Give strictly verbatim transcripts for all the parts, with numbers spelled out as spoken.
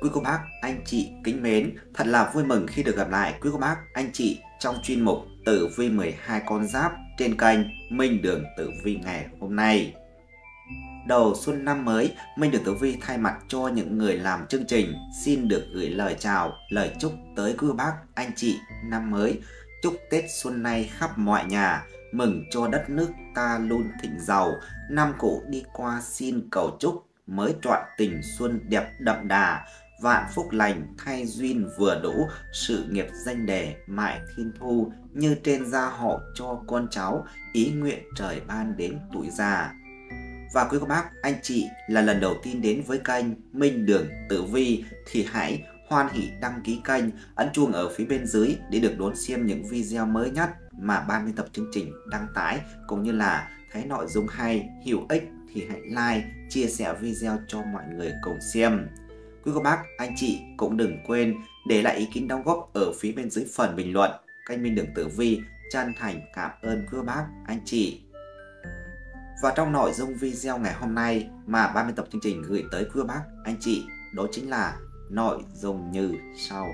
Quý cô bác, anh chị kính mến, thật là vui mừng khi được gặp lại quý cô bác, anh chị trong chuyên mục Tử vi mười hai con giáp trên kênh Minh Đường Tử Vi ngày hôm nay. Đầu xuân năm mới, Minh Đường Tử Vi thay mặt cho những người làm chương trình xin được gửi lời chào, lời chúc tới quý cô bác, anh chị năm mới. Chúc Tết xuân nay khắp mọi nhà, mừng cho đất nước ta luôn thịnh giàu. Năm cũ đi qua xin cầu chúc mới trọn tình xuân đẹp đậm đà, vạn phúc lành thay duyên vừa đủ, sự nghiệp danh đề mãi thiên thu, như trên gia hộ cho con cháu, ý nguyện trời ban đến tuổi già. Và quý cô bác, anh chị là lần đầu tiên đến với kênh Minh Đường Tử Vi thì hãy hoan hỷ đăng ký kênh, ấn chuông ở phía bên dưới để được đón xem những video mới nhất mà ban biên tập chương trình đăng tải, cũng như là thấy nội dung hay, hữu ích thì hãy like, chia sẻ video cho mọi người cùng xem. Quý cô bác, anh chị cũng đừng quên để lại ý kiến đóng góp ở phía bên dưới phần bình luận. Kênh Minh Đường Tử Vi chân thành cảm ơn quý cô bác, anh chị. Và trong nội dung video ngày hôm nay mà ban biên tập chương trình gửi tới quý cô bác, anh chị, đó chính là nội dung như sau.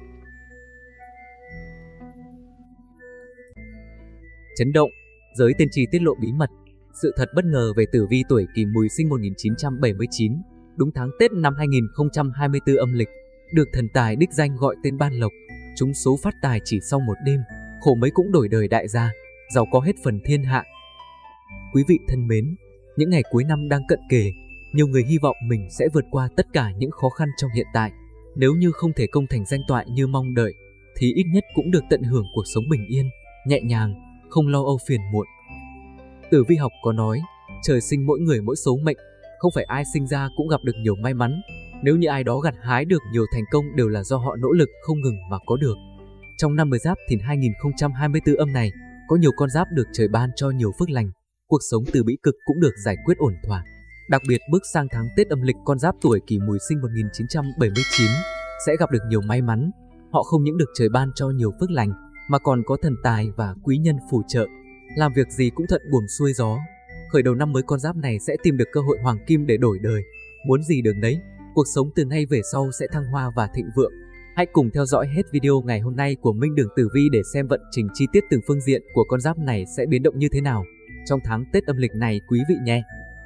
Chấn động, giới tiên tri tiết lộ bí mật, sự thật bất ngờ về tử vi tuổi Kỷ Mùi sinh một nghìn chín trăm bảy mươi chín, đúng tháng Tết năm hai nghìn không trăm hai mươi tư âm lịch, được thần tài đích danh gọi tên ban lộc, trúng số phát tài chỉ sau một đêm, khổ mấy cũng đổi đời đại gia, giàu có hết phần thiên hạ. Quý vị thân mến, những ngày cuối năm đang cận kề, nhiều người hy vọng mình sẽ vượt qua tất cả những khó khăn trong hiện tại. Nếu như không thể công thành danh toại như mong đợi, thì ít nhất cũng được tận hưởng cuộc sống bình yên, nhẹ nhàng, không lo âu phiền muộn. Tử vi học có nói, trời sinh mỗi người mỗi số mệnh, không phải ai sinh ra cũng gặp được nhiều may mắn. Nếu như ai đó gặt hái được nhiều thành công đều là do họ nỗ lực không ngừng mà có được. Trong năm Mười Giáp Thìn hai nghìn không trăm hai mươi tư âm này, có nhiều con giáp được trời ban cho nhiều phước lành, cuộc sống từ bĩ cực cũng được giải quyết ổn thỏa. Đặc biệt bước sang tháng Tết âm lịch, con giáp tuổi Kỷ Mùi sinh một nghìn chín trăm bảy mươi chín sẽ gặp được nhiều may mắn. Họ không những được trời ban cho nhiều phước lành mà còn có thần tài và quý nhân phù trợ, làm việc gì cũng thuận buồm xuôi gió. Khởi đầu năm mới, con giáp này sẽ tìm được cơ hội hoàng kim để đổi đời, muốn gì được nấy. Cuộc sống từ nay về sau sẽ thăng hoa và thịnh vượng. Hãy cùng theo dõi hết video ngày hôm nay của Minh Đường Tử Vi để xem vận trình chi tiết từng phương diện của con giáp này sẽ biến động như thế nào trong tháng Tết âm lịch này quý vị nhé.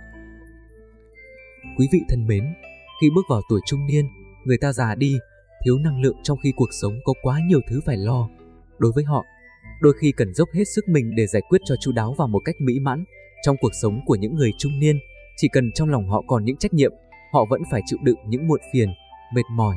Quý vị thân mến, khi bước vào tuổi trung niên, người ta già đi, thiếu năng lượng trong khi cuộc sống có quá nhiều thứ phải lo. Đối với họ, đôi khi cần dốc hết sức mình để giải quyết cho chu đáo và một cách mỹ mãn. Trong cuộc sống của những người trung niên, chỉ cần trong lòng họ còn những trách nhiệm, họ vẫn phải chịu đựng những muộn phiền, mệt mỏi.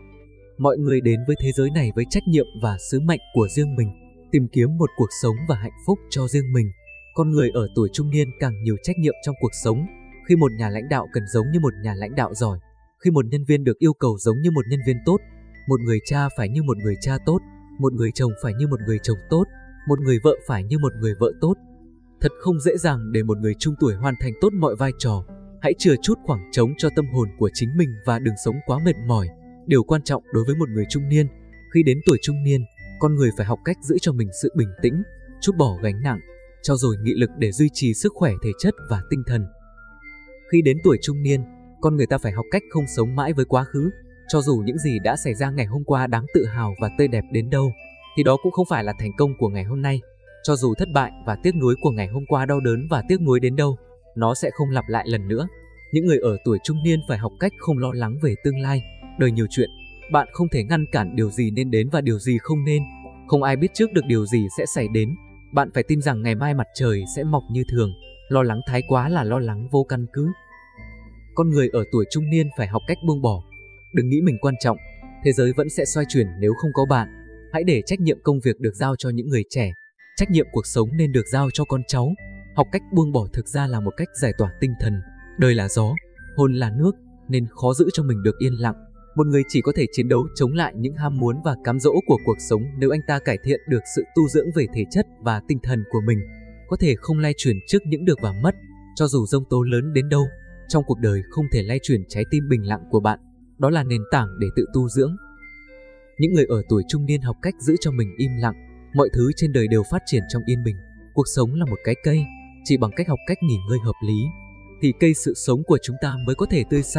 Mọi người đến với thế giới này với trách nhiệm và sứ mệnh của riêng mình, tìm kiếm một cuộc sống và hạnh phúc cho riêng mình. Con người ở tuổi trung niên càng nhiều trách nhiệm trong cuộc sống. Khi một nhà lãnh đạo cần giống như một nhà lãnh đạo giỏi, khi một nhân viên được yêu cầu giống như một nhân viên tốt, một người cha phải như một người cha tốt, một người chồng phải như một người chồng tốt, một người vợ phải như một người vợ tốt. Thật không dễ dàng để một người trung tuổi hoàn thành tốt mọi vai trò. Hãy chừa chút khoảng trống cho tâm hồn của chính mình và đừng sống quá mệt mỏi. Điều quan trọng đối với một người trung niên, khi đến tuổi trung niên, con người phải học cách giữ cho mình sự bình tĩnh, trút bỏ gánh nặng, cho dồi nghị lực để duy trì sức khỏe thể chất và tinh thần. Khi đến tuổi trung niên, con người ta phải học cách không sống mãi với quá khứ. Cho dù những gì đã xảy ra ngày hôm qua đáng tự hào và tươi đẹp đến đâu, thì đó cũng không phải là thành công của ngày hôm nay. Cho dù thất bại và tiếc nuối của ngày hôm qua đau đớn và tiếc nuối đến đâu, nó sẽ không lặp lại lần nữa. Những người ở tuổi trung niên phải học cách không lo lắng về tương lai. Đời nhiều chuyện, bạn không thể ngăn cản điều gì nên đến và điều gì không nên. Không ai biết trước được điều gì sẽ xảy đến. Bạn phải tin rằng ngày mai mặt trời sẽ mọc như thường. Lo lắng thái quá là lo lắng vô căn cứ. Con người ở tuổi trung niên phải học cách buông bỏ. Đừng nghĩ mình quan trọng, thế giới vẫn sẽ xoay chuyển nếu không có bạn. Hãy để trách nhiệm công việc được giao cho những người trẻ. Trách nhiệm cuộc sống nên được giao cho con cháu. Học cách buông bỏ thực ra là một cách giải tỏa tinh thần. Đời là gió, hồn là nước, nên khó giữ cho mình được yên lặng. Một người chỉ có thể chiến đấu chống lại những ham muốn và cám dỗ của cuộc sống nếu anh ta cải thiện được sự tu dưỡng về thể chất và tinh thần của mình. Có thể không lay chuyển trước những được và mất, cho dù giông tố lớn đến đâu. Trong cuộc đời không thể lay chuyển trái tim bình lặng của bạn. Đó là nền tảng để tự tu dưỡng. Những người ở tuổi trung niên học cách giữ cho mình im lặng. Mọi thứ trên đời đều phát triển trong yên bình. Cuộc sống là một cái cây, chỉ bằng cách học cách nghỉ ngơi hợp lý, thì cây sự sống của chúng ta mới có thể tươi xanh.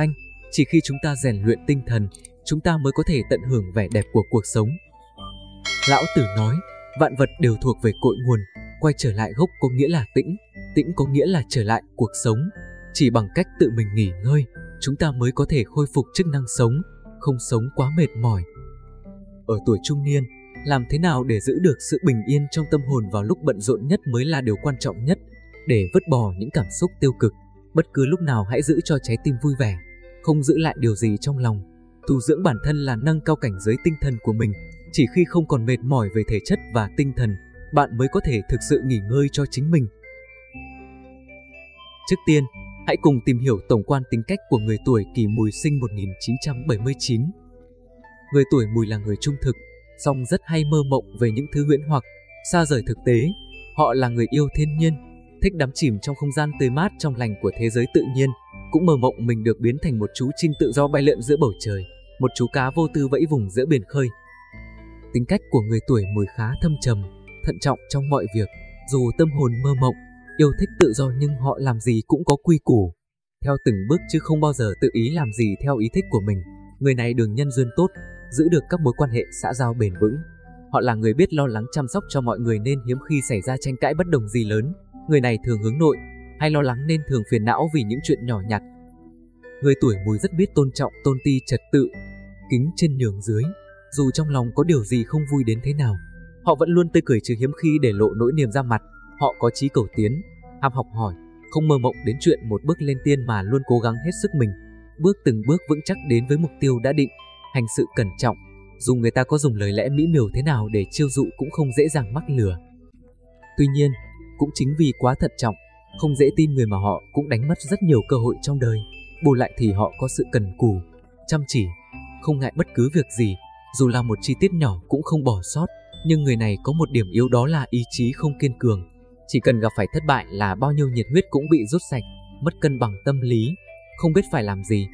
Chỉ khi chúng ta rèn luyện tinh thần, chúng ta mới có thể tận hưởng vẻ đẹp của cuộc sống. Lão Tử nói, vạn vật đều thuộc về cội nguồn, quay trở lại gốc có nghĩa là tĩnh, tĩnh có nghĩa là trở lại cuộc sống. Chỉ bằng cách tự mình nghỉ ngơi, chúng ta mới có thể khôi phục chức năng sống, không sống quá mệt mỏi. Ở tuổi trung niên, làm thế nào để giữ được sự bình yên trong tâm hồn vào lúc bận rộn nhất mới là điều quan trọng nhất. Để vứt bỏ những cảm xúc tiêu cực, bất cứ lúc nào hãy giữ cho trái tim vui vẻ, không giữ lại điều gì trong lòng. Tu dưỡng bản thân là nâng cao cảnh giới tinh thần của mình. Chỉ khi không còn mệt mỏi về thể chất và tinh thần, bạn mới có thể thực sự nghỉ ngơi cho chính mình. Trước tiên, hãy cùng tìm hiểu tổng quan tính cách của người tuổi Kỷ Mùi sinh một nghìn chín trăm bảy mươi chín. Người tuổi Mùi là người trung thực, song rất hay mơ mộng về những thứ huyễn hoặc, xa rời thực tế. Họ là người yêu thiên nhiên, thích đắm chìm trong không gian tươi mát trong lành của thế giới tự nhiên, cũng mơ mộng mình được biến thành một chú chim tự do bay lượn giữa bầu trời, một chú cá vô tư vẫy vùng giữa biển khơi. Tính cách của người tuổi Mùi khá thâm trầm, thận trọng trong mọi việc. Dù tâm hồn mơ mộng, yêu thích tự do nhưng họ làm gì cũng có quy củ, theo từng bước chứ không bao giờ tự ý làm gì theo ý thích của mình. Người này đường nhân duyên tốt, giữ được các mối quan hệ xã giao bền vững. Họ là người biết lo lắng chăm sóc cho mọi người nên hiếm khi xảy ra tranh cãi bất đồng gì lớn. Người này thường hướng nội, hay lo lắng nên thường phiền não vì những chuyện nhỏ nhặt. Người tuổi Mùi rất biết tôn trọng, tôn ti trật tự, kính trên nhường dưới. Dù trong lòng có điều gì không vui đến thế nào, họ vẫn luôn tươi cười chứ hiếm khi để lộ nỗi niềm ra mặt. Họ có chí cầu tiến, ham học hỏi, không mơ mộng đến chuyện một bước lên tiên mà luôn cố gắng hết sức mình, bước từng bước vững chắc đến với mục tiêu đã định, hành sự cẩn trọng. Dù người ta có dùng lời lẽ mỹ miều thế nào để chiêu dụ cũng không dễ dàng mắc lừa. Tuy nhiên, cũng chính vì quá thận trọng, không dễ tin người mà họ cũng đánh mất rất nhiều cơ hội trong đời. Bù lại thì họ có sự cần cù, chăm chỉ, không ngại bất cứ việc gì, dù là một chi tiết nhỏ cũng không bỏ sót. Nhưng người này có một điểm yếu, đó là ý chí không kiên cường. Chỉ cần gặp phải thất bại là bao nhiêu nhiệt huyết cũng bị rút sạch, mất cân bằng tâm lý, không biết phải làm gì.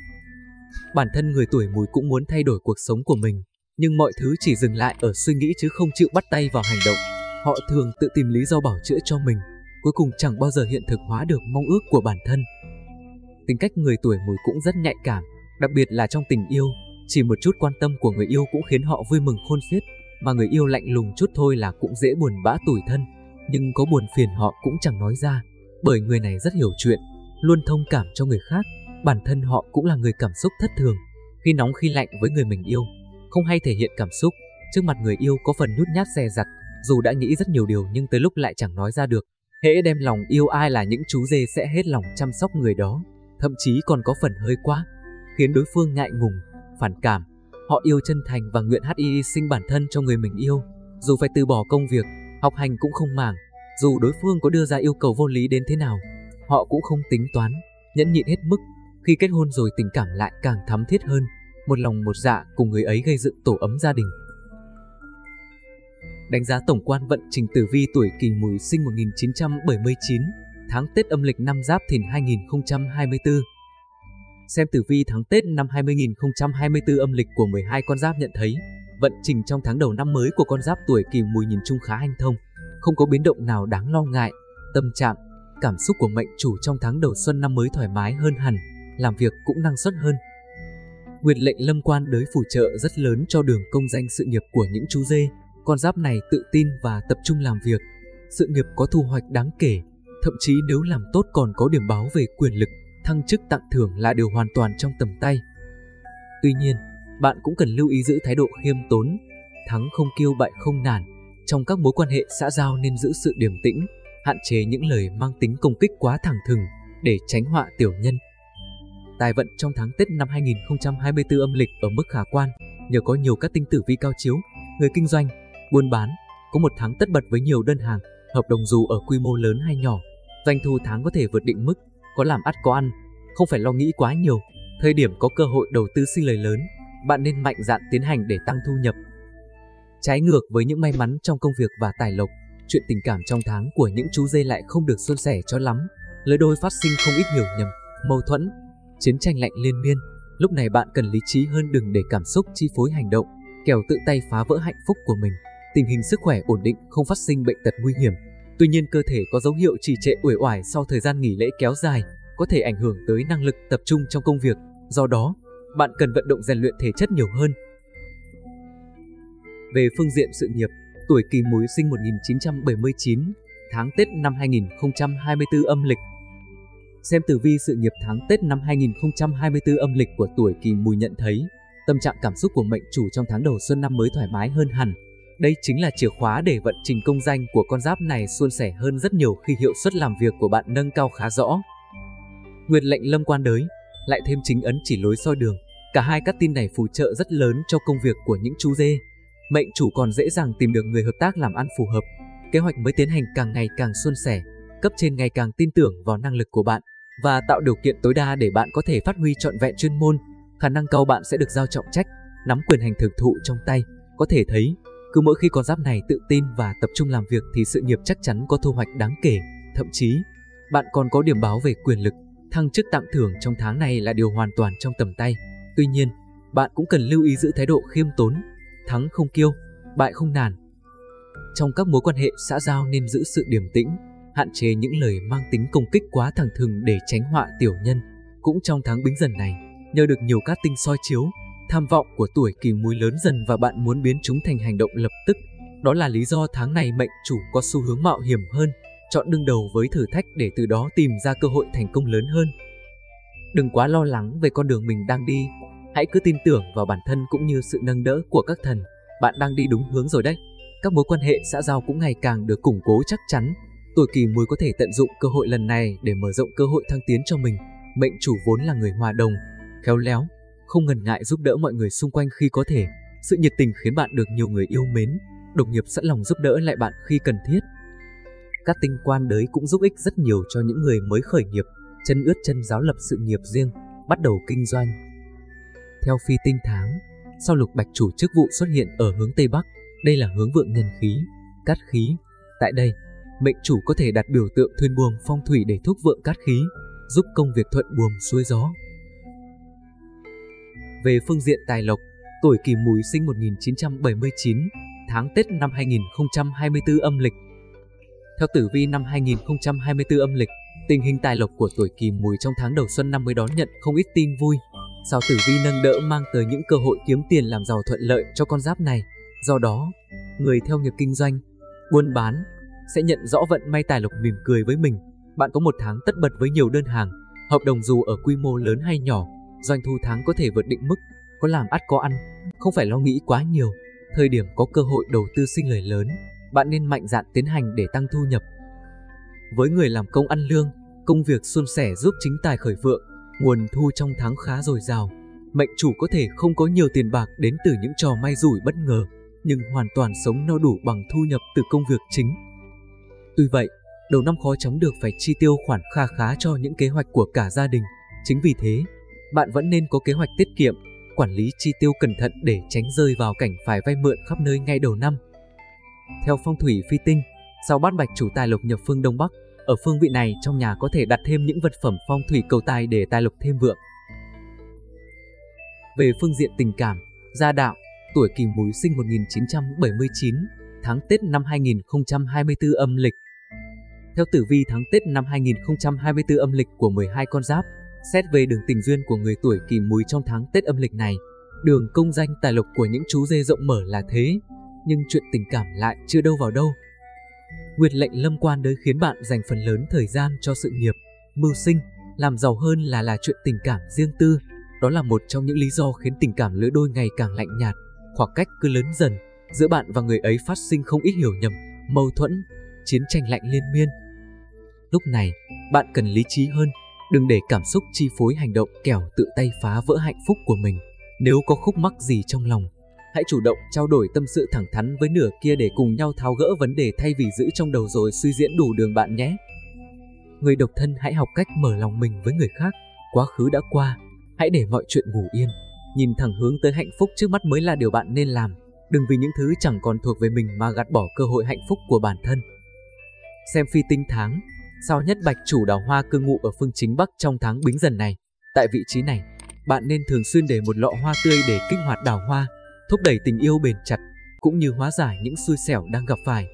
Bản thân người tuổi Mùi cũng muốn thay đổi cuộc sống của mình, nhưng mọi thứ chỉ dừng lại ở suy nghĩ chứ không chịu bắt tay vào hành động. Họ thường tự tìm lý do bảo chữa cho mình, cuối cùng chẳng bao giờ hiện thực hóa được mong ước của bản thân. Tính cách người tuổi Mùi cũng rất nhạy cảm, đặc biệt là trong tình yêu. Chỉ một chút quan tâm của người yêu cũng khiến họ vui mừng khôn xiết, mà người yêu lạnh lùng chút thôi là cũng dễ buồn bã tủi thân. Nhưng có buồn phiền họ cũng chẳng nói ra, bởi người này rất hiểu chuyện, luôn thông cảm cho người khác. Bản thân họ cũng là người cảm xúc thất thường, khi nóng khi lạnh với người mình yêu, không hay thể hiện cảm xúc. Trước mặt người yêu có phần nhút nhát dè dặt, dù đã nghĩ rất nhiều điều nhưng tới lúc lại chẳng nói ra được. Hễ đem lòng yêu ai là những chú dê sẽ hết lòng chăm sóc người đó, thậm chí còn có phần hơi quá, khiến đối phương ngại ngùng, phản cảm. Họ yêu chân thành và nguyện hy sinh bản thân cho người mình yêu, dù phải từ bỏ công việc, học hành cũng không màng. Dù đối phương có đưa ra yêu cầu vô lý đến thế nào, họ cũng không tính toán, nhẫn nhịn hết mức. Khi kết hôn rồi tình cảm lại càng thắm thiết hơn, một lòng một dạ cùng người ấy gây dựng tổ ấm gia đình. Đánh giá tổng quan vận trình tử vi tuổi Kỷ Mùi sinh một nghìn chín trăm bảy mươi chín, tháng Tết âm lịch năm Giáp Thìn hai nghìn không trăm hai mươi tư. Xem tử vi tháng Tết năm hai nghìn không trăm hai mươi tư âm lịch của mười hai con giáp nhận thấy, vận trình trong tháng đầu năm mới của con giáp tuổi Kỷ Mùi nhìn chung khá hanh thông, không có biến động nào đáng lo ngại. Tâm trạng, cảm xúc của mệnh chủ trong tháng đầu xuân năm mới thoải mái hơn hẳn, làm việc cũng năng suất hơn. Nguyệt lệnh lâm quan đới phù trợ rất lớn cho đường công danh sự nghiệp của những chú dê. Con giáp này tự tin và tập trung làm việc, sự nghiệp có thu hoạch đáng kể, thậm chí nếu làm tốt còn có điểm báo về quyền lực, thăng chức tặng thưởng là điều hoàn toàn trong tầm tay. Tuy nhiên, bạn cũng cần lưu ý giữ thái độ khiêm tốn, thắng không kiêu bại không nản. Trong các mối quan hệ xã giao nên giữ sự điềm tĩnh, hạn chế những lời mang tính công kích quá thẳng thừng để tránh họa tiểu nhân. Tài vận trong tháng Tết năm hai nghìn không trăm hai mươi tư âm lịch ở mức khả quan, nhờ có nhiều các tinh tử vi cao chiếu. Người kinh doanh, buôn bán có một tháng tất bật với nhiều đơn hàng, hợp đồng dù ở quy mô lớn hay nhỏ. Doanh thu tháng có thể vượt định mức, có làm ắt có ăn, không phải lo nghĩ quá nhiều. Thời điểm có cơ hội đầu tư sinh lời lớn, bạn nên mạnh dạn tiến hành để tăng thu nhập. Trái ngược với những may mắn trong công việc và tài lộc, chuyện tình cảm trong tháng của những chú dê lại không được suôn sẻ cho lắm. Lứa đôi phát sinh không ít hiểu nhầm, mâu thuẫn, chiến tranh lạnh liên miên. Lúc này bạn cần lý trí hơn, đừng để cảm xúc chi phối hành động, kẻo tự tay phá vỡ hạnh phúc của mình. Tình hình sức khỏe ổn định, không phát sinh bệnh tật nguy hiểm. Tuy nhiên cơ thể có dấu hiệu trì trệ uể oải sau thời gian nghỉ lễ kéo dài, có thể ảnh hưởng tới năng lực tập trung trong công việc. Do đó, bạn cần vận động rèn luyện thể chất nhiều hơn. Về phương diện sự nghiệp, tuổi Kỷ Mùi sinh một nghìn chín trăm bảy mươi chín, tháng Tết năm hai nghìn không trăm hai mươi tư âm lịch. Xem tử vi sự nghiệp tháng Tết năm hai nghìn không trăm hai mươi tư âm lịch của tuổi Kỷ Mùi nhận thấy, tâm trạng cảm xúc của mệnh chủ trong tháng đầu xuân năm mới thoải mái hơn hẳn. Đây chính là chìa khóa để vận trình công danh của con giáp này suôn sẻ hơn rất nhiều khi hiệu suất làm việc của bạn nâng cao khá rõ. Nguyệt lệnh lâm quan đới, lại thêm chính ấn chỉ lối soi đường. Cả hai cát tin này phù trợ rất lớn cho công việc của những chú dê. Mệnh chủ còn dễ dàng tìm được người hợp tác làm ăn phù hợp. Kế hoạch mới tiến hành càng ngày càng suôn sẻ, cấp trên ngày càng tin tưởng vào năng lực của bạn và tạo điều kiện tối đa để bạn có thể phát huy trọn vẹn chuyên môn. Khả năng cao bạn sẽ được giao trọng trách, nắm quyền hành thực thụ trong tay. Có thể thấy, cứ mỗi khi con giáp này tự tin và tập trung làm việc thì sự nghiệp chắc chắn có thu hoạch đáng kể. Thậm chí, bạn còn có điểm báo về quyền lực, thăng chức tặng thưởng trong tháng này là điều hoàn toàn trong tầm tay. Tuy nhiên, bạn cũng cần lưu ý giữ thái độ khiêm tốn, thắng không kiêu, bại không nản. Trong các mối quan hệ xã giao nên giữ sự điềm tĩnh, hạn chế những lời mang tính công kích quá thẳng thừng để tránh họa tiểu nhân. Cũng trong tháng Bính Dần này, nhờ được nhiều cát tinh soi chiếu, tham vọng của tuổi Kỷ Mùi lớn dần và bạn muốn biến chúng thành hành động lập tức. Đó là lý do tháng này mệnh chủ có xu hướng mạo hiểm hơn, chọn đương đầu với thử thách để từ đó tìm ra cơ hội thành công lớn hơn. Đừng quá lo lắng về con đường mình đang đi, hãy cứ tin tưởng vào bản thân cũng như sự nâng đỡ của các thần. Bạn đang đi đúng hướng rồi đấy. Các mối quan hệ xã giao cũng ngày càng được củng cố chắc chắn. Tuổi Kỷ Mùi có thể tận dụng cơ hội lần này để mở rộng cơ hội thăng tiến cho mình. Mệnh chủ vốn là người hòa đồng, khéo léo, không ngần ngại giúp đỡ mọi người xung quanh khi có thể. Sự nhiệt tình khiến bạn được nhiều người yêu mến, đồng nghiệp sẵn lòng giúp đỡ lại bạn khi cần thiết. Các tinh quan đới cũng giúp ích rất nhiều cho những người mới khởi nghiệp, chân ướt chân ráo lập sự nghiệp riêng, bắt đầu kinh doanh. Theo phi tinh tháng, sao lục bạch chủ chức vụ xuất hiện ở hướng Tây Bắc, đây là hướng vượng nhân khí, cát khí. Tại đây, mệnh chủ có thể đặt biểu tượng thuyền buồm phong thủy để thúc vượng cát khí, giúp công việc thuận buồm xuôi gió. Về phương diện tài lộc, tuổi Kỷ Mùi sinh một nghìn chín trăm bảy mươi chín, tháng Tết năm hai nghìn không trăm hai mươi tư âm lịch. Theo tử vi năm hai nghìn không trăm hai mươi tư âm lịch, tình hình tài lộc của tuổi Kỷ Mùi trong tháng đầu xuân năm mới đón nhận không ít tin vui. Sao tử vi nâng đỡ mang tới những cơ hội kiếm tiền làm giàu thuận lợi cho con giáp này. Do đó, người theo nghiệp kinh doanh, buôn bán sẽ nhận rõ vận may tài lộc mỉm cười với mình. Bạn có một tháng tất bật với nhiều đơn hàng, hợp đồng dù ở quy mô lớn hay nhỏ, doanh thu tháng có thể vượt định mức, có làm ắt có ăn, không phải lo nghĩ quá nhiều. Thời điểm có cơ hội đầu tư sinh lời lớn, bạn nên mạnh dạn tiến hành để tăng thu nhập. Với người làm công ăn lương, công việc suôn sẻ giúp chính tài khởi vượng, nguồn thu trong tháng khá dồi dào. Mệnh chủ có thể không có nhiều tiền bạc đến từ những trò may rủi bất ngờ, nhưng hoàn toàn sống no đủ bằng thu nhập từ công việc chính. Tuy vậy, đầu năm khó chóng được phải chi tiêu khoản kha khá cho những kế hoạch của cả gia đình. Chính vì thế, bạn vẫn nên có kế hoạch tiết kiệm, quản lý chi tiêu cẩn thận để tránh rơi vào cảnh phải vay mượn khắp nơi ngay đầu năm. Theo phong thủy phi tinh, sao bát bạch chủ tài lộc nhập phương Đông Bắc, ở phương vị này trong nhà có thể đặt thêm những vật phẩm phong thủy cầu tài để tài lộc thêm vượng. Về phương diện tình cảm, gia đạo, tuổi Kỷ Mùi sinh một nghìn chín trăm bảy mươi chín, tháng Tết năm hai nghìn không trăm hai mươi tư âm lịch. Theo tử vi tháng Tết năm hai nghìn không trăm hai mươi tư âm lịch của mười hai con giáp, xét về đường tình duyên của người tuổi Kỷ Mùi trong tháng Tết âm lịch này, đường công danh tài lộc của những chú dê rộng mở là thế, nhưng chuyện tình cảm lại chưa đâu vào đâu. Nguyệt lệnh lâm quan đới khiến bạn dành phần lớn thời gian cho sự nghiệp, mưu sinh, làm giàu hơn là là chuyện tình cảm riêng tư. Đó là một trong những lý do khiến tình cảm lứa đôi ngày càng lạnh nhạt, khoảng cách cứ lớn dần, giữa bạn và người ấy phát sinh không ít hiểu nhầm, mâu thuẫn, chiến tranh lạnh liên miên. Lúc này, bạn cần lý trí hơn, đừng để cảm xúc chi phối hành động kẻo tự tay phá vỡ hạnh phúc của mình. Nếu có khúc mắc gì trong lòng, hãy chủ động trao đổi tâm sự thẳng thắn với nửa kia để cùng nhau tháo gỡ vấn đề thay vì giữ trong đầu rồi suy diễn đủ đường bạn nhé. Người độc thân hãy học cách mở lòng mình với người khác, quá khứ đã qua, hãy để mọi chuyện ngủ yên, nhìn thẳng hướng tới hạnh phúc trước mắt mới là điều bạn nên làm. Đừng vì những thứ chẳng còn thuộc về mình mà gạt bỏ cơ hội hạnh phúc của bản thân. Xem phi tinh tháng, sao nhất bạch chủ đào hoa cư ngụ ở phương chính Bắc trong tháng Bính Dần này. Tại vị trí này, bạn nên thường xuyên để một lọ hoa tươi để kích hoạt đào hoa, thúc đẩy tình yêu bền chặt, cũng như hóa giải những xui xẻo đang gặp phải.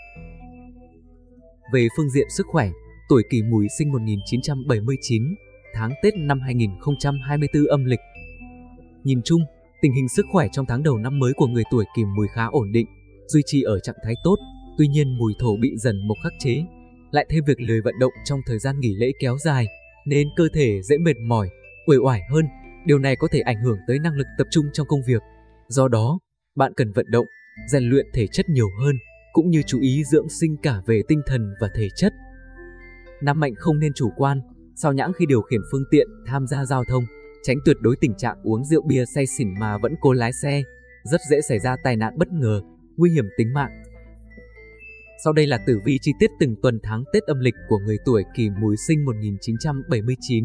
Về phương diện sức khỏe, tuổi Kỷ Mùi sinh một nghìn chín trăm bảy mươi chín, tháng Tết năm hai nghìn không trăm hai mươi tư âm lịch. Nhìn chung, tình hình sức khỏe trong tháng đầu năm mới của người tuổi Kỷ Mùi khá ổn định, duy trì ở trạng thái tốt. Tuy nhiên mùi thổ bị dần mộc khắc chế, lại thêm việc lười vận động trong thời gian nghỉ lễ kéo dài, nên cơ thể dễ mệt mỏi, uể oải hơn. Điều này có thể ảnh hưởng tới năng lực tập trung trong công việc. Do đó, bạn cần vận động, rèn luyện thể chất nhiều hơn, cũng như chú ý dưỡng sinh cả về tinh thần và thể chất. Nam mệnh không nên chủ quan, xao nhãng khi điều khiển phương tiện, tham gia giao thông, tránh tuyệt đối tình trạng uống rượu bia say xỉn mà vẫn cố lái xe, rất dễ xảy ra tai nạn bất ngờ, nguy hiểm tính mạng. Sau đây là tử vi chi tiết từng tuần tháng Tết âm lịch của người tuổi Kỷ Mùi sinh một nghìn chín trăm bảy mươi chín.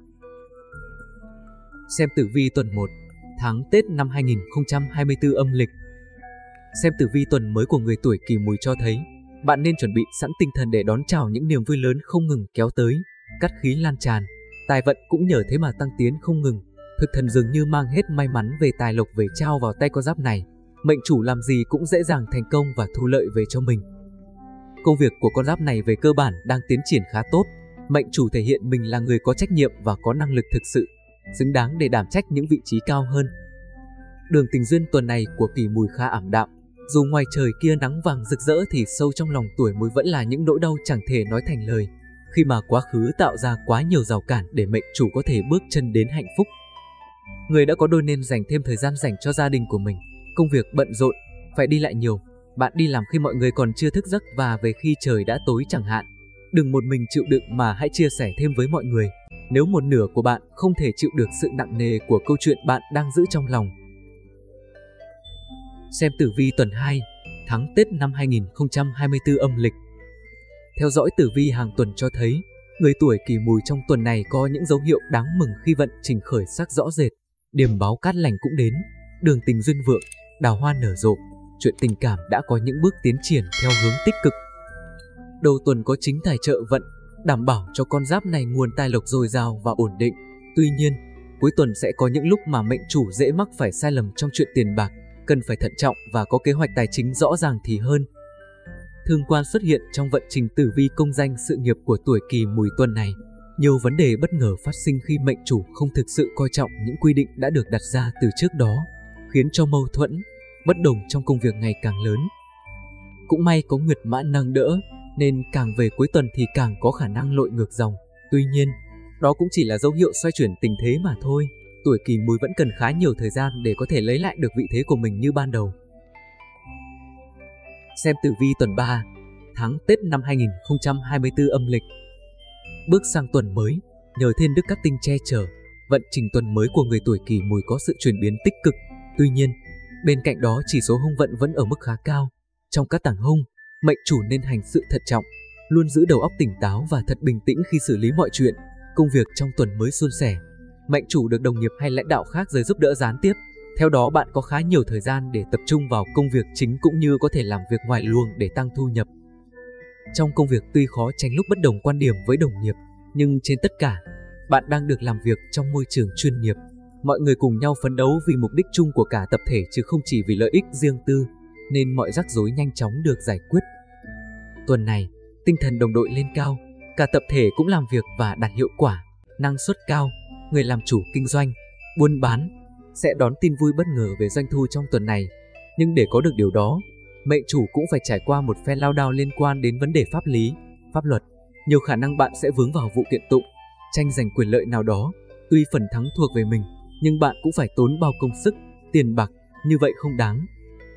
Xem tử vi tuần một, tháng Tết năm hai nghìn không trăm hai mươi tư âm lịch. Xem tử vi tuần mới của người tuổi Kỷ Mùi cho thấy, bạn nên chuẩn bị sẵn tinh thần để đón chào những niềm vui lớn không ngừng kéo tới, cát khí lan tràn, tài vận cũng nhờ thế mà tăng tiến không ngừng. Thực thần dường như mang hết may mắn về tài lộc về trao vào tay con giáp này, mệnh chủ làm gì cũng dễ dàng thành công và thu lợi về cho mình. Công việc của con giáp này về cơ bản đang tiến triển khá tốt, mệnh chủ thể hiện mình là người có trách nhiệm và có năng lực thực sự, xứng đáng để đảm trách những vị trí cao hơn. Đường tình duyên tuần này của Kỷ Mùi khá ảm đạm, dù ngoài trời kia nắng vàng rực rỡ thì sâu trong lòng tuổi Mùi vẫn là những nỗi đau chẳng thể nói thành lời, khi mà quá khứ tạo ra quá nhiều rào cản để mệnh chủ có thể bước chân đến hạnh phúc. Người đã có đôi nên dành thêm thời gian dành cho gia đình của mình. Công việc bận rộn, phải đi lại nhiều, bạn đi làm khi mọi người còn chưa thức giấc và về khi trời đã tối chẳng hạn. Đừng một mình chịu đựng mà hãy chia sẻ thêm với mọi người, nếu một nửa của bạn không thể chịu được sự nặng nề của câu chuyện bạn đang giữ trong lòng. Xem tử vi tuần hai, tháng Tết năm hai nghìn không trăm hai mươi tư âm lịch. Theo dõi tử vi hàng tuần cho thấy, người tuổi Kỷ Mùi trong tuần này có những dấu hiệu đáng mừng khi vận trình khởi sắc rõ rệt, điềm báo cát lành cũng đến, đường tình duyên vượng, đào hoa nở rộ, chuyện tình cảm đã có những bước tiến triển theo hướng tích cực. Đầu tuần có chính tài trợ vận, đảm bảo cho con giáp này nguồn tài lộc dồi dào và ổn định. Tuy nhiên, cuối tuần sẽ có những lúc mà mệnh chủ dễ mắc phải sai lầm trong chuyện tiền bạc, cần phải thận trọng và có kế hoạch tài chính rõ ràng thì hơn. Thương quan xuất hiện trong vận trình tử vi công danh sự nghiệp của tuổi Kỷ Mùi tuần này. Nhiều vấn đề bất ngờ phát sinh khi mệnh chủ không thực sự coi trọng những quy định đã được đặt ra từ trước đó, khiến cho mâu thuẫn, bất đồng trong công việc ngày càng lớn. Cũng may có Nguyệt Mã nâng đỡ, nên càng về cuối tuần thì càng có khả năng lội ngược dòng. Tuy nhiên, đó cũng chỉ là dấu hiệu xoay chuyển tình thế mà thôi. Tuổi Kỷ Mùi vẫn cần khá nhiều thời gian để có thể lấy lại được vị thế của mình như ban đầu. Xem tử vi tuần ba, tháng Tết năm hai nghìn không trăm hai mươi tư âm lịch. Bước sang tuần mới, nhờ thiên đức các tinh che chở, vận trình tuần mới của người tuổi Kỷ Mùi có sự chuyển biến tích cực. Tuy nhiên, bên cạnh đó chỉ số hung vận vẫn ở mức khá cao. Trong các tảng hung, mệnh chủ nên hành sự thận trọng, luôn giữ đầu óc tỉnh táo và thật bình tĩnh khi xử lý mọi chuyện. Công việc trong tuần mới suôn sẻ, mệnh chủ được đồng nghiệp hay lãnh đạo khác giới giúp đỡ gián tiếp. Theo đó bạn có khá nhiều thời gian để tập trung vào công việc chính cũng như có thể làm việc ngoài luồng để tăng thu nhập. Trong công việc tuy khó tránh lúc bất đồng quan điểm với đồng nghiệp, nhưng trên tất cả, bạn đang được làm việc trong môi trường chuyên nghiệp. Mọi người cùng nhau phấn đấu vì mục đích chung của cả tập thể chứ không chỉ vì lợi ích riêng tư, nên mọi rắc rối nhanh chóng được giải quyết. Tuần này, tinh thần đồng đội lên cao, cả tập thể cũng làm việc và đạt hiệu quả, năng suất cao. Người làm chủ kinh doanh, buôn bán sẽ đón tin vui bất ngờ về doanh thu trong tuần này. Nhưng để có được điều đó, mệnh chủ cũng phải trải qua một phen lao đao liên quan đến vấn đề pháp lý, pháp luật. Nhiều khả năng bạn sẽ vướng vào vụ kiện tụng, tranh giành quyền lợi nào đó. Tuy phần thắng thuộc về mình, nhưng bạn cũng phải tốn bao công sức, tiền bạc, như vậy không đáng.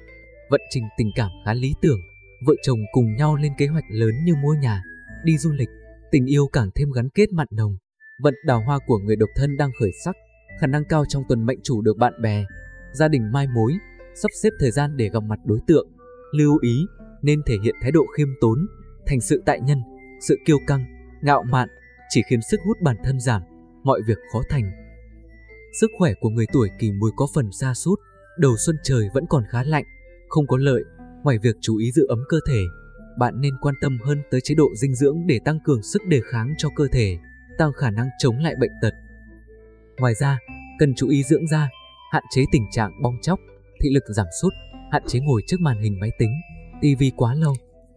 Vận trình tình cảm khá lý tưởng, vợ chồng cùng nhau lên kế hoạch lớn như mua nhà, đi du lịch, tình yêu càng thêm gắn kết mặn nồng. Vận đào hoa của người độc thân đang khởi sắc, khả năng cao trong tuần mệnh chủ được bạn bè, gia đình mai mối, sắp xếp thời gian để gặp mặt đối tượng. Lưu ý, nên thể hiện thái độ khiêm tốn, thành sự tại nhân, sự kiêu căng, ngạo mạn, chỉ khiến sức hút bản thân giảm, mọi việc khó thành. Sức khỏe của người tuổi Kỷ Mùi có phần sa sút, đầu xuân trời vẫn còn khá lạnh, không có lợi. Ngoài việc chú ý giữ ấm cơ thể, bạn nên quan tâm hơn tới chế độ dinh dưỡng để tăng cường sức đề kháng cho cơ thể, tăng khả năng chống lại bệnh tật. Ngoài ra, cần chú ý dưỡng da, hạn chế tình trạng bong tróc, thị lực giảm sút, hạn chế ngồi trước màn hình máy tính, tivi quá lâu.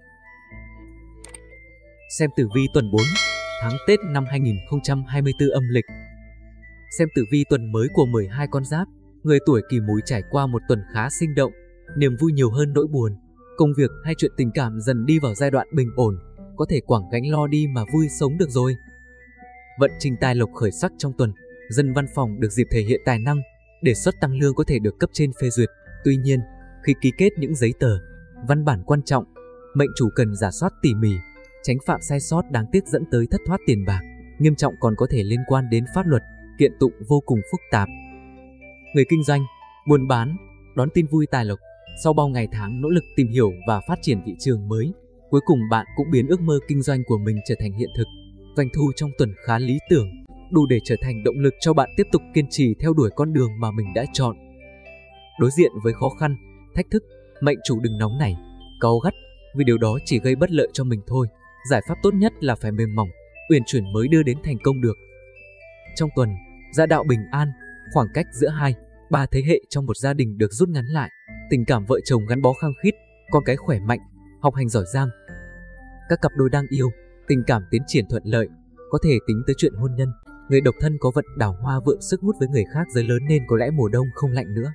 Xem tử vi tuần bốn, tháng Tết năm hai nghìn không trăm hai mươi tư âm lịch. Xem tử vi tuần mới của mười hai con giáp, Người tuổi Kỷ Mùi trải qua một tuần khá sinh động, niềm vui nhiều hơn nỗi buồn. Công việc hay chuyện tình cảm dần đi vào giai đoạn bình ổn, có thể quẳng gánh lo đi mà vui sống được rồi. Vận trình tài lộc khởi sắc trong tuần, dân văn phòng được dịp thể hiện tài năng, đề xuất tăng lương có thể được cấp trên phê duyệt. Tuy nhiên, khi ký kết những giấy tờ, văn bản quan trọng, mệnh chủ cần rà soát tỉ mỉ, tránh phạm sai sót đáng tiếc dẫn tới thất thoát tiền bạc, nghiêm trọng còn có thể liên quan đến pháp luật, kiện tụng vô cùng phức tạp. Người kinh doanh, buôn bán, đón tin vui tài lộc. Sau bao ngày tháng nỗ lực tìm hiểu và phát triển thị trường mới, cuối cùng bạn cũng biến ước mơ kinh doanh của mình trở thành hiện thực. Doanh thu trong tuần khá lý tưởng, đủ để trở thành động lực cho bạn tiếp tục kiên trì theo đuổi con đường mà mình đã chọn. Đối diện với khó khăn, thách thức, mệnh chủ đừng nóng nảy, cáu gắt, vì điều đó chỉ gây bất lợi cho mình thôi. Giải pháp tốt nhất là phải mềm mỏng, uyển chuyển mới đưa đến thành công được. Trong tuần, gia đạo bình an, khoảng cách giữa hai, ba thế hệ trong một gia đình được rút ngắn lại, tình cảm vợ chồng gắn bó khăng khít, con cái khỏe mạnh, học hành giỏi giang. Các cặp đôi đang yêu, tình cảm tiến triển thuận lợi, có thể tính tới chuyện hôn nhân. Người độc thân có vận đào hoa vượng sức hút với người khác giới lớn nên có lẽ mùa đông không lạnh nữa.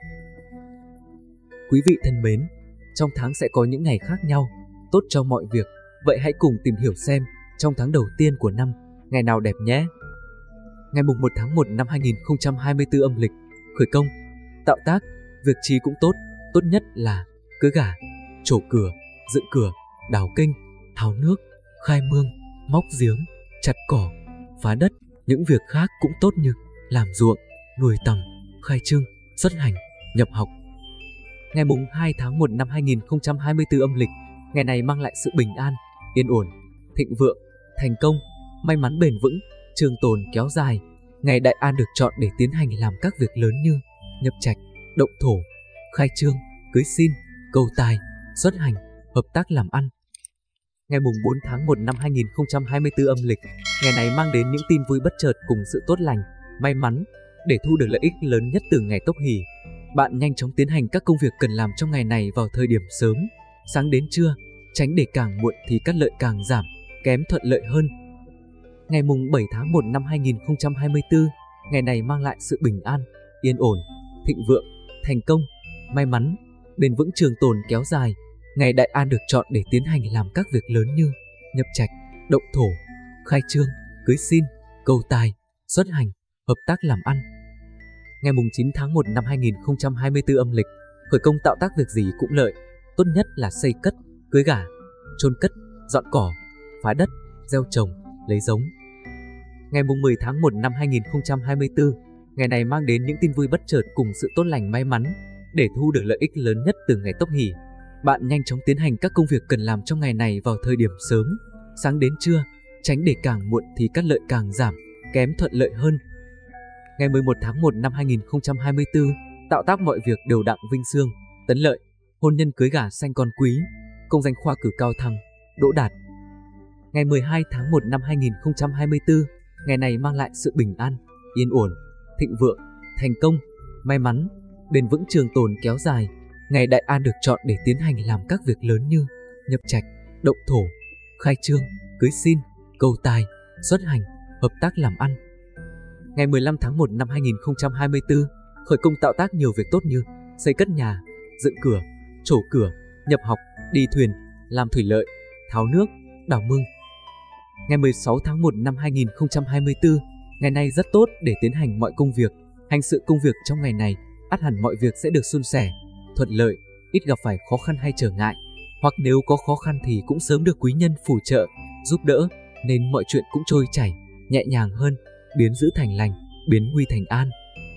Quý vị thân mến, trong tháng sẽ có những ngày khác nhau, tốt cho mọi việc. Vậy hãy cùng tìm hiểu xem, trong tháng đầu tiên của năm, ngày nào đẹp nhé. Ngày mùng một tháng một năm hai nghìn không trăm hai mươi tư âm lịch, khởi công, tạo tác, việc chí cũng tốt, tốt nhất là cưới gả, trổ cửa, dựng cửa, đào kênh, tháo nước, khai mương, móc giếng, chặt cỏ, phá đất. Những việc khác cũng tốt như làm ruộng, nuôi tầm, khai trương, xuất hành, nhập học. Ngày mùng hai tháng một năm hai nghìn không trăm hai mươi tư âm lịch, ngày này mang lại sự bình an, yên ổn, thịnh vượng, thành công, may mắn bền vững, trường tồn kéo dài. Ngày đại an được chọn để tiến hành làm các việc lớn như nhập trạch, động thổ, khai trương, cưới xin, cầu tài, xuất hành, hợp tác làm ăn. Ngày mùng bốn tháng một năm hai nghìn không trăm hai mươi tư âm lịch, ngày này mang đến những tin vui bất chợt cùng sự tốt lành, may mắn. Để thu được lợi ích lớn nhất từ ngày Tốc Hỷ, bạn nhanh chóng tiến hành các công việc cần làm trong ngày này vào thời điểm sớm, sáng đến trưa, tránh để càng muộn thì cát lợi càng giảm, kém thuận lợi hơn. Ngày mùng bảy tháng một năm hai nghìn không trăm hai mươi tư, ngày này mang lại sự bình an, yên ổn, thịnh vượng, thành công, may mắn, bền vững trường tồn kéo dài. Ngày đại an được chọn để tiến hành làm các việc lớn như nhập trạch, động thổ, khai trương, cưới xin, cầu tài, xuất hành, hợp tác làm ăn. Ngày mùng chín tháng một năm hai nghìn không trăm hai mươi tư âm lịch, khởi công tạo tác việc gì cũng lợi, tốt nhất là xây cất, cưới gả, chôn cất, dọn cỏ, phá đất, gieo trồng, lấy giống. Ngày mùng mười tháng một năm hai nghìn không trăm hai mươi tư, ngày này mang đến những tin vui bất chợt cùng sự tốt lành may mắn. Để thu được lợi ích lớn nhất từ ngày Tốc Hỷ, bạn nhanh chóng tiến hành các công việc cần làm trong ngày này vào thời điểm sớm, sáng đến trưa, tránh để càng muộn thì cát lợi càng giảm, kém thuận lợi hơn. Ngày mười một tháng một năm hai nghìn không trăm hai mươi tư, tạo tác mọi việc đều đặn vinh xương, tấn lợi, hôn nhân cưới gả sanh con quý, công danh khoa cử cao thăng, đỗ đạt. Ngày mười hai tháng một năm hai nghìn không trăm hai mươi tư, ngày này mang lại sự bình an, yên ổn, thịnh vượng, thành công, may mắn, bền vững trường tồn kéo dài. Ngày đại an được chọn để tiến hành làm các việc lớn như nhập trạch, động thổ, khai trương, cưới xin, cầu tài, xuất hành, hợp tác làm ăn. Ngày mười lăm tháng một năm hai nghìn không trăm hai mươi tư, khởi công tạo tác nhiều việc tốt như xây cất nhà, dựng cửa, trổ cửa, nhập học, đi thuyền, làm thủy lợi, tháo nước, đào mương. Ngày mười sáu tháng một năm hai nghìn không trăm hai mươi tư, ngày này rất tốt để tiến hành mọi công việc. Hành sự công việc trong ngày này, ắt hẳn mọi việc sẽ được suôn sẻ, thuận lợi, ít gặp phải khó khăn hay trở ngại. Hoặc nếu có khó khăn thì cũng sớm được quý nhân phù trợ, giúp đỡ, nên mọi chuyện cũng trôi chảy, nhẹ nhàng hơn, biến dữ thành lành, biến nguy thành an.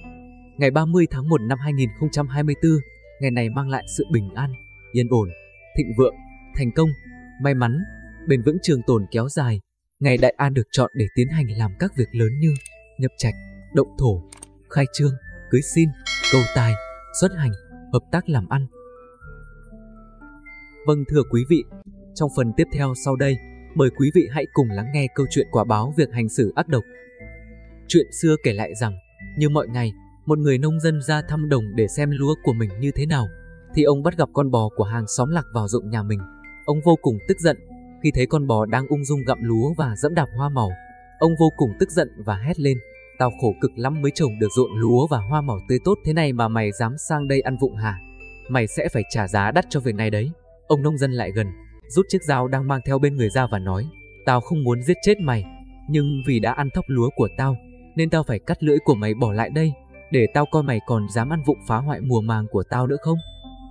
Ngày ba mươi tháng một năm hai nghìn không trăm hai mươi tư, ngày này mang lại sự bình an, yên ổn, thịnh vượng, thành công, may mắn, bền vững trường tồn kéo dài. Ngày đại an được chọn để tiến hành làm các việc lớn như nhập trạch, động thổ, khai trương, cưới xin, cầu tài, xuất hành, hợp tác làm ăn. Vâng thưa quý vị, trong phần tiếp theo sau đây, mời quý vị hãy cùng lắng nghe câu chuyện quả báo việc hành xử ác độc. Chuyện xưa kể lại rằng, như mọi ngày, một người nông dân ra thăm đồng để xem lúa của mình như thế nào, thì ông bắt gặp con bò của hàng xóm lạc vào ruộng nhà mình. Ông vô cùng tức giận khi thấy con bò đang ung dung gặm lúa và dẫm đạp hoa màu. Ông vô cùng tức giận và hét lên: tao khổ cực lắm mới trồng được ruộng lúa và hoa màu tươi tốt thế này mà mày dám sang đây ăn vụng hả? Mày sẽ phải trả giá đắt cho việc này đấy. Ông nông dân lại gần, rút chiếc dao đang mang theo bên người ra và nói, tao không muốn giết chết mày, nhưng vì đã ăn thóc lúa của tao, nên tao phải cắt lưỡi của mày bỏ lại đây, để tao coi mày còn dám ăn vụng phá hoại mùa màng của tao nữa không.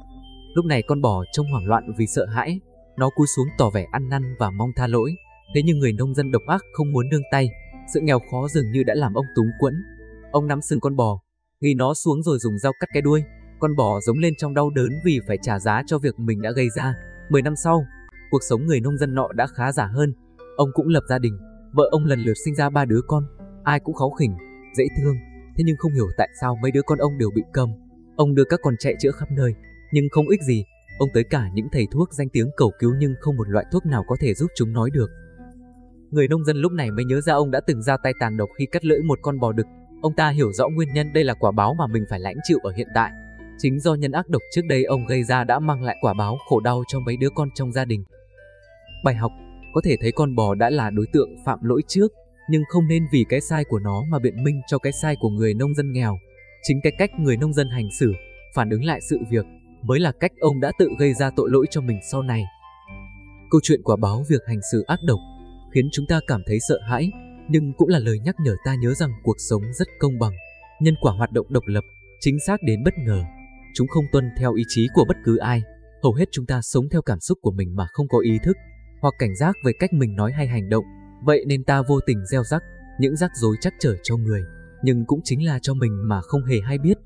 Lúc này con bò trông hoảng loạn vì sợ hãi, nó cúi xuống tỏ vẻ ăn năn và mong tha lỗi. Thế nhưng người nông dân độc ác không muốn nương tay, sự nghèo khó dường như đã làm ông túng quẫn. Ông nắm sừng con bò, ghi nó xuống rồi dùng dao cắt cái đuôi. Con bò giống lên trong đau đớn vì phải trả giá cho việc mình đã gây ra. Mười năm sau, cuộc sống người nông dân nọ đã khá giả hơn. Ông cũng lập gia đình, vợ ông lần lượt sinh ra ba đứa con, ai cũng kháu khỉnh, dễ thương. Thế nhưng không hiểu tại sao mấy đứa con ông đều bị câm. Ông đưa các con chạy chữa khắp nơi, nhưng không ích gì. Ông tới cả những thầy thuốc danh tiếng cầu cứu nhưng không một loại thuốc nào có thể giúp chúng nói được. Người nông dân lúc này mới nhớ ra ông đã từng ra tay tàn độc khi cắt lưỡi một con bò đực. Ông ta hiểu rõ nguyên nhân đây là quả báo mà mình phải lãnh chịu ở hiện tại. Chính do nhân ác độc trước đây ông gây ra đã mang lại quả báo khổ đau cho mấy đứa con trong gia đình. Bài học, có thể thấy con bò đã là đối tượng phạm lỗi trước, nhưng không nên vì cái sai của nó mà biện minh cho cái sai của người nông dân nghèo. Chính cái cách người nông dân hành xử, phản ứng lại sự việc mới là cách ông đã tự gây ra tội lỗi cho mình sau này. Câu chuyện quả báo việc hành xử ác độc khiến chúng ta cảm thấy sợ hãi, nhưng cũng là lời nhắc nhở ta nhớ rằng cuộc sống rất công bằng. Nhân quả hoạt động độc lập, chính xác đến bất ngờ. Chúng không tuân theo ý chí của bất cứ ai. Hầu hết chúng ta sống theo cảm xúc của mình mà không có ý thức, hoặc cảnh giác về cách mình nói hay hành động. Vậy nên ta vô tình gieo rắc những rắc rối trắc trở cho người, nhưng cũng chính là cho mình mà không hề hay biết.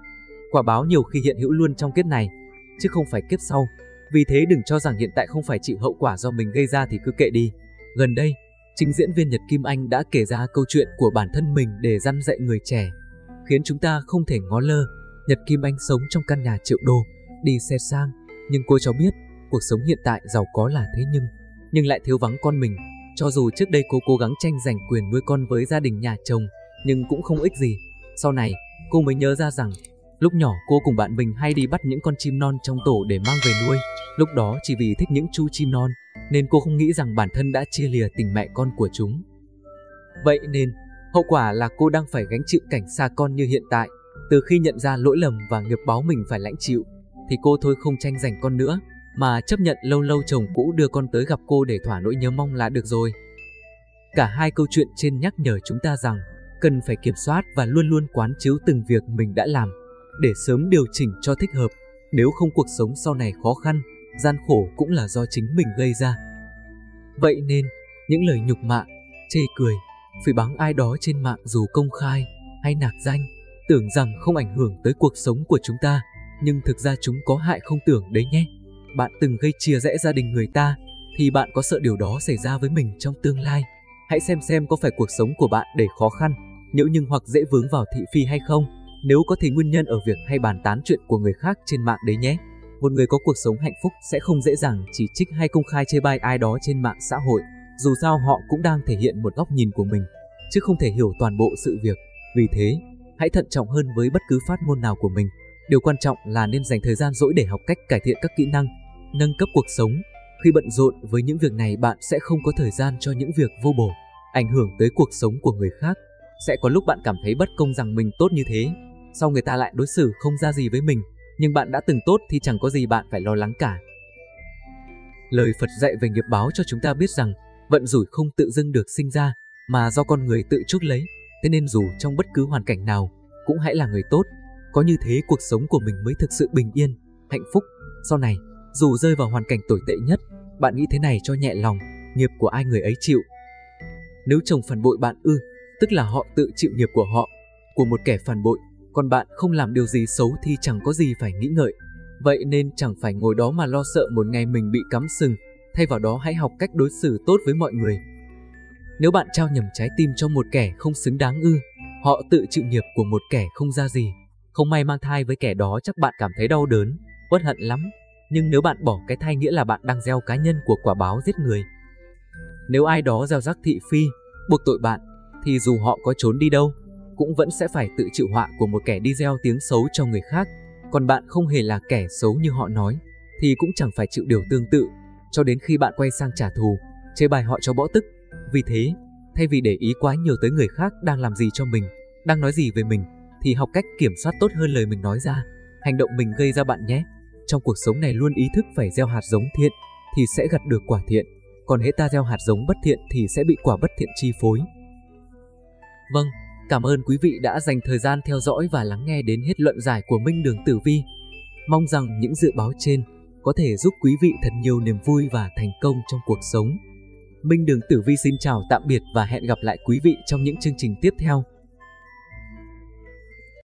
Quả báo nhiều khi hiện hữu luôn trong kiếp này, chứ không phải kiếp sau. Vì thế đừng cho rằng hiện tại không phải chịu hậu quả do mình gây ra thì cứ kệ đi. Gần đây, chính diễn viên Nhật Kim Anh đã kể ra câu chuyện của bản thân mình để răn dạy người trẻ, khiến chúng ta không thể ngó lơ. Nhật Kim Anh sống trong căn nhà triệu đô, đi xe sang, nhưng cô cho biết cuộc sống hiện tại giàu có là thế nhưng, nhưng lại thiếu vắng con mình. Cho dù trước đây cô cố gắng tranh giành quyền nuôi con với gia đình nhà chồng, nhưng cũng không ích gì. Sau này, cô mới nhớ ra rằng lúc nhỏ cô cùng bạn mình hay đi bắt những con chim non trong tổ để mang về nuôi. Lúc đó chỉ vì thích những chú chim non, nên cô không nghĩ rằng bản thân đã chia lìa tình mẹ con của chúng. Vậy nên, hậu quả là cô đang phải gánh chịu cảnh xa con như hiện tại. Từ khi nhận ra lỗi lầm và nghiệp báo mình phải lãnh chịu, thì cô thôi không tranh giành con nữa, mà chấp nhận lâu lâu chồng cũ đưa con tới gặp cô để thỏa nỗi nhớ mong là được rồi. Cả hai câu chuyện trên nhắc nhở chúng ta rằng cần phải kiểm soát và luôn luôn quán chiếu từng việc mình đã làm, để sớm điều chỉnh cho thích hợp. Nếu không cuộc sống sau này khó khăn, gian khổ cũng là do chính mình gây ra. Vậy nên, những lời nhục mạ, chê cười, phỉ báng ai đó trên mạng dù công khai hay nạc danh, tưởng rằng không ảnh hưởng tới cuộc sống của chúng ta, nhưng thực ra chúng có hại không tưởng đấy nhé. Bạn từng gây chia rẽ gia đình người ta, thì bạn có sợ điều đó xảy ra với mình trong tương lai? Hãy xem xem có phải cuộc sống của bạn đầy khó khăn, nhỡ nhưng hoặc dễ vướng vào thị phi hay không. Nếu có thì nguyên nhân ở việc hay bàn tán chuyện của người khác trên mạng đấy nhé. Một người có cuộc sống hạnh phúc sẽ không dễ dàng chỉ trích hay công khai chê bai ai đó trên mạng xã hội. Dù sao họ cũng đang thể hiện một góc nhìn của mình, chứ không thể hiểu toàn bộ sự việc. Vì thế, hãy thận trọng hơn với bất cứ phát ngôn nào của mình. Điều quan trọng là nên dành thời gian rỗi để học cách cải thiện các kỹ năng, nâng cấp cuộc sống. Khi bận rộn với những việc này, bạn sẽ không có thời gian cho những việc vô bổ, ảnh hưởng tới cuộc sống của người khác. Sẽ có lúc bạn cảm thấy bất công rằng mình tốt như thế, sau người ta lại đối xử không ra gì với mình. Nhưng bạn đã từng tốt thì chẳng có gì bạn phải lo lắng cả. Lời Phật dạy về nghiệp báo cho chúng ta biết rằng vận rủi không tự dưng được sinh ra, mà do con người tự chuốc lấy. Thế nên dù trong bất cứ hoàn cảnh nào, cũng hãy là người tốt. Có như thế cuộc sống của mình mới thực sự bình yên, hạnh phúc. Sau này, dù rơi vào hoàn cảnh tồi tệ nhất, bạn nghĩ thế này cho nhẹ lòng, nghiệp của ai người ấy chịu. Nếu chồng phản bội bạn ư, tức là họ tự chịu nghiệp của họ, của một kẻ phản bội. Còn bạn không làm điều gì xấu thì chẳng có gì phải nghĩ ngợi. Vậy nên chẳng phải ngồi đó mà lo sợ một ngày mình bị cắm sừng. Thay vào đó hãy học cách đối xử tốt với mọi người. Nếu bạn trao nhầm trái tim cho một kẻ không xứng đáng ư, họ tự chịu nghiệp của một kẻ không ra gì. Không may mang thai với kẻ đó chắc bạn cảm thấy đau đớn, uất hận lắm. Nhưng nếu bạn bỏ cái thai nghĩa là bạn đang gieo cá nhân của quả báo giết người. Nếu ai đó gieo rắc thị phi, buộc tội bạn, thì dù họ có trốn đi đâu, cũng vẫn sẽ phải tự chịu họa của một kẻ đi gieo tiếng xấu cho người khác. Còn bạn không hề là kẻ xấu như họ nói, thì cũng chẳng phải chịu điều tương tự, cho đến khi bạn quay sang trả thù, chê bai họ cho bõ tức. Vì thế, Thay vì để ý quá nhiều tới người khác đang làm gì cho mình, đang nói gì về mình, thì học cách kiểm soát tốt hơn lời mình nói ra, hành động mình gây ra bạn nhé. Trong cuộc sống này luôn ý thức phải gieo hạt giống thiện thì sẽ gặt được quả thiện, còn hễ ta gieo hạt giống bất thiện thì sẽ bị quả bất thiện chi phối. Vâng, cảm ơn quý vị đã dành thời gian theo dõi và lắng nghe đến hết luận giải của Minh Đường Tử Vi. Mong rằng những dự báo trên có thể giúp quý vị thật nhiều niềm vui và thành công trong cuộc sống. Minh Đường Tử Vi xin chào tạm biệt và hẹn gặp lại quý vị trong những chương trình tiếp theo.